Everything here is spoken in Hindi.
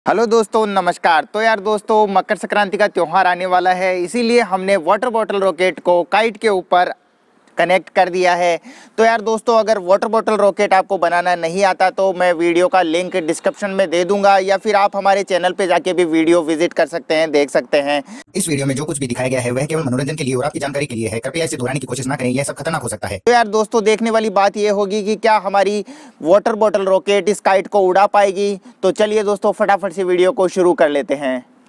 हेलो दोस्तों, नमस्कार। तो यार दोस्तों, मकर संक्रांति का त्यौहार आने वाला है, इसीलिए हमने वाटर बॉटल रॉकेट को काइट के ऊपर कनेक्ट कर दिया है। तो यार दोस्तों, अगर वाटर बॉटल रॉकेट आपको बनाना नहीं आता तो मैं वीडियो का लिंक डिस्क्रिप्शन में दे दूंगा, या फिर आप हमारे चैनल पे जाके भी वीडियो विजिट कर सकते हैं, देख सकते हैं। इस वीडियो में जो कुछ भी दिखाया गया है वह केवल मनोरंजन के लिए और आपकी जानकारी के लिए है। कृपया इसे दोहराने की कोशिश ना करें, यह सब खतरनाक हो सकता है। तो यार दोस्तों, देखने वाली बात यह होगी कि क्या हमारी वाटर बॉटल रॉकेट इस काइट को उड़ा पाएगी। तो चलिए दोस्तों, फटाफट से वीडियो को शुरू कर लेते हैं।